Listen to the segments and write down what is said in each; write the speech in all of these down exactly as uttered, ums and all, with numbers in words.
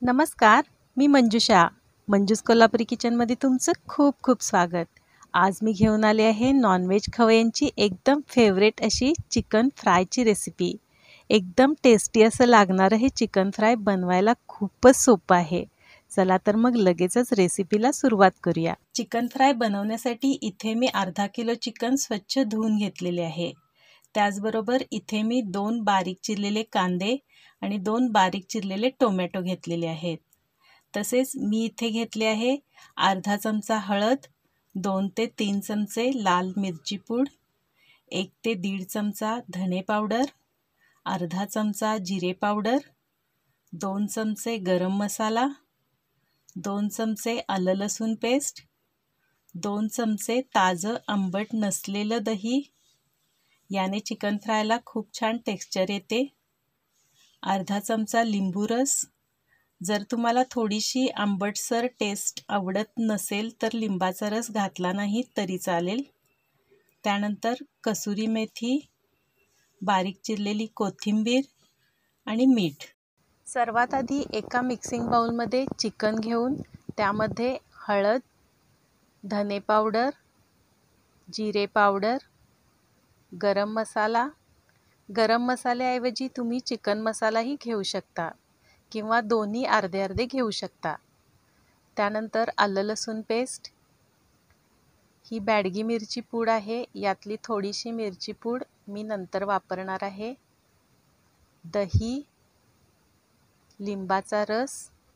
नमस्कार, मी मंजुषा. मंजूस कोल्हापुरी किचनमध्ये तुमचं खूप खूप स्वागत. आज मी घेऊन आले आहे नॉनव्हेज खवय्यांची एकदम फेवरेट अशी चिकन फ्रायची रेसिपी. एकदम टेस्टी असं लागणारं हे चिकन फ्राय बनवायला खूपच सोपं आहे. चला तर मग लगेचच रेसिपीला सुरुवात करूया. चिकन फ्राय बनवण्यासाठी इथे मी अर्धा किलो चिकन स्वच्छ धुवून घेतलेले आहे. त्याचबरोबर इथे मी दोन बारीक चिरलेले कांदे आणि दोन बारीक चिरलेले टोमॅटो घेतलेले आहेत. तसेच मी इथे घेतले आहे अर्धा चमचा हळद, दोन ते तीन चमचे लाल मिरची पूड, एक ते दीड चमचा धणे पावडर, अर्धा चमचा जिरे पावडर, दोन चमचे गरम मसाला, दोन चमचे आलं लसूण पेस्ट, दोन चमचे ताजं आंबट नसलेलं दही. याने चिकन फ्रायला खूप छान टेक्स्चर येते. अर्धा चमचा लिंबू रस. जर तुम्हाला थोडीशी आंबटसर टेस्ट आवडत नसेल तर लिंबाचा रस घातला नाही तरी चालेल. त्यानंतर कसुरी मेथी, बारीक चिरलेली कोथिंबीर आणि मीठ. सर्वात आधी एका मिक्सिंग बाउलमध्ये चिकन घेऊन त्यामध्ये हळद, धने पावडर, जिरे पावडर, गरम मसाला. गरम मसाल्याऐवजी तुम्ही चिकन मसालाही घेऊ शकता किंवा दोन्ही अर्धे अर्धे घेऊ शकता. त्यानंतर आलं लसूण पेस्ट. ही बॅडगी मिरची पूड आहे. यातली थोडीशी मिरची पूड मी नंतर वापरणार आहे. दही, लिंबाचा रस,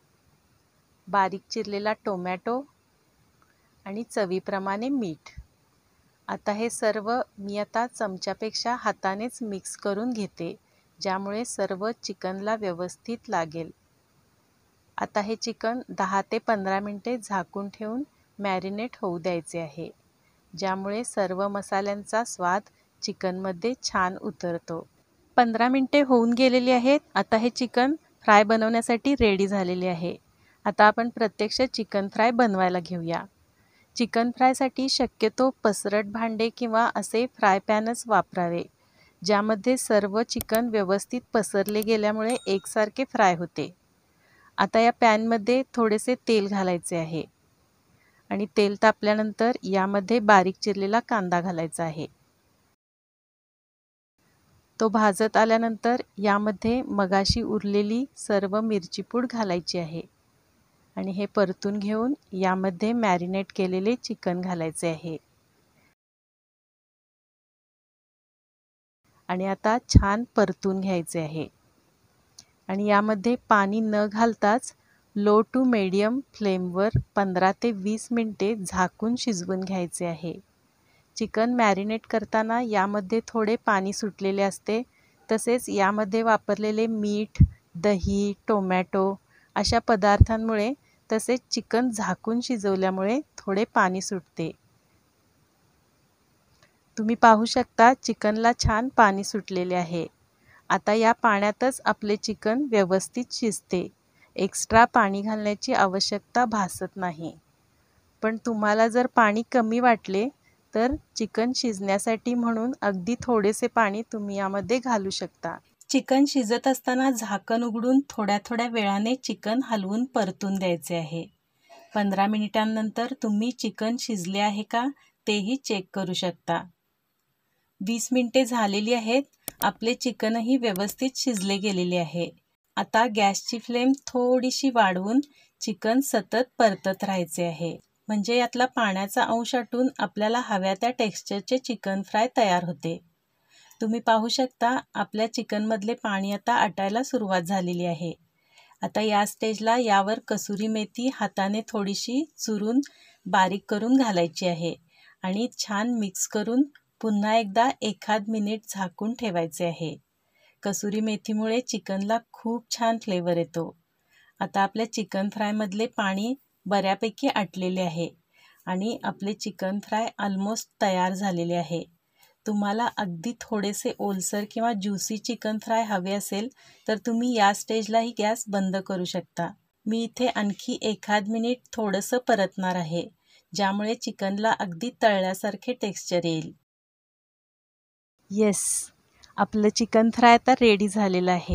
बारीक चिरलेला टोमॅटो आणि चवीप्रमाणे मीठ. आता हे सर्व मी आता चमच्यापेक्षा हातानेच मिक्स करून घेते, ज्यामुळे सर्व चिकनला व्यवस्थित लागेल. आता हे चिकन दहा ते पंधरा मिनिटे झाकून ठेवून मॅरिनेट होऊ द्यायचे आहे, ज्यामुळे सर्व मसाल्यांचा स्वाद चिकनमध्ये छान उतरतो. पंधरा मिनिटे होऊन गेलेली आहेत. आता हे चिकन फ्राय बनवण्यासाठी रेडी झालेले आहे. आता आपण प्रत्यक्ष चिकन फ्राय बनवायला घेऊया. चिकन फ्रायसाठी शक्यतो पसरट भांडे किंवा असे फ्राय पॅनच वापरावे, ज्यामध्ये सर्व चिकन व्यवस्थित पसरले गेल्यामुळे एकसारखे फ्राय होते. आता या पॅनमध्ये थोडेसे तेल घालायचे आहे आणि तेल तापल्यानंतर यामध्ये बारीक चिरलेला कांदा घालायचा आहे. तो भाजत आल्यानंतर यामध्ये मगाशी उरलेली सर्व मिरची पूड घालायची आहे आणि हे परतून घेऊन यामध्ये मॅरिनेट केलेले चिकन घालायचे आहे आणि आता छान परतून घ्यायचे आहे. आणि यामध्ये पाणी न घालताच लो टू मीडियम फ्लेमवर पंधरा ते वीस मिनिटे झाकून शिजवून घ्यायचे आहे. चिकन मॅरिनेट करताना यामध्ये थोडे पाणी सुटलेले असते. तसेच यामध्ये वापरलेले मीठ, दही, टोमॅटो अशा पदार्थांमुळे तसेच चिकन झाकून शिजवल्यामुळे थोडे पाणी सुटते. तुम्ही पाहू शकता चिकनला छान पाणी सुटलेले आहे. आता या पाण्यातच आपले चिकन व्यवस्थित शिजते. एक्स्ट्रा पाणी घालण्याची आवश्यकता भासत नाही. पण तुम्हाला जर पाणी कमी वाटले तर चिकन शिजण्यासाठी म्हणून अगदी थोडेसे पाणी तुम्ही यामध्ये घालू शकता. चिकन शिजत असताना झाकण उघडून थोड्या थोड्या वेळाने चिकन हलवून परतून द्यायचे आहे. पंधरा मिनिटांनंतर तुम्ही चिकन शिजले आहे का तेही चेक करू शकता. वीस मिनिटे झालेली आहेत. आपले चिकनही व्यवस्थित शिजले गेलेले आहे. आता गॅसची फ्लेम थोडीशी वाढवून चिकन सतत परतत राहायचे आहे, म्हणजे यातला पाण्याचा अंश आटून आपल्याला हव्या त्या टेक्स्चरचे चिकन फ्राय तयार होते. तुम्ही पाहू शकता आपल्या चिकनमधले पाणी आता आटायला सुरुवात झालेली आहे. आता या स्टेजला यावर कसुरी मेथी हाताने थोडीशी चुरून बारीक करून घालायची आहे आणि छान मिक्स करून पुन्हा एकदा एखाद मिनिट झाकून ठेवायचे आहे. कसुरी मेथीमुळे चिकनला खूप छान फ्लेवर येतो. आता आपल्या चिकन फ्रायमधले पाणी बऱ्यापैकी आटलेले आहे आणि आपले चिकन फ्राय ऑलमोस्ट तयार झालेले आहे. तुम्हाला अगदी थोडेसे ओलसर किंवा ज्युसी चिकन फ्राय हवे असेल तर तुम्ही या स्टेजलाही गॅस बंद करू शकता. मी इथे आणखी एखाद मिनिट थोडंसं परतणार आहे, ज्यामुळे चिकनला अगदी तळल्यासारखे टेक्स्चर येईल. येस, आपलं चिकन फ्राय आता रेडी झालेलं आहे.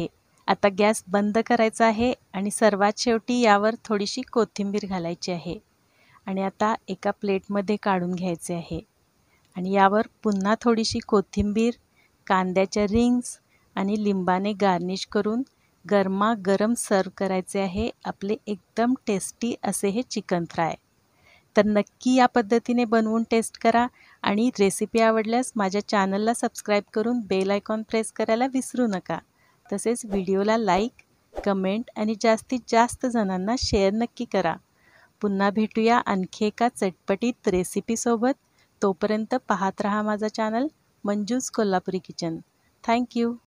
आता गॅस बंद करायचा आहे आणि सर्वात शेवटी यावर थोडीशी कोथिंबीर घालायची आहे आणि आता एका प्लेटमध्ये काढून घ्यायचे आहे आणि यावर पुन्हा थोडीशी कोथिंबीर, कांद्याच्या रिंग्स आणि लिंबाने गार्निश करून गरमागरम सर्व करायचे आहे आपले एकदम टेस्टी असे हे चिकन फ्राय. तर नक्की या पद्धतीने बनवून टेस्ट करा आणि रेसिपी आवडल्यास माझ्या चॅनलला सबस्क्राईब करून बेल आयकॉन प्रेस करायला विसरू नका. तसेच व्हिडिओला लाईक, कमेंट आणि जास्तीत जास्त जणांना शेअर नक्की करा. पुन्हा भेटूया आणखी एका चटपटीत रेसिपीसोबत. तोपर्यंत पाहत रहा माझा channel Manjus Kolhapuri kitchen. Thank you.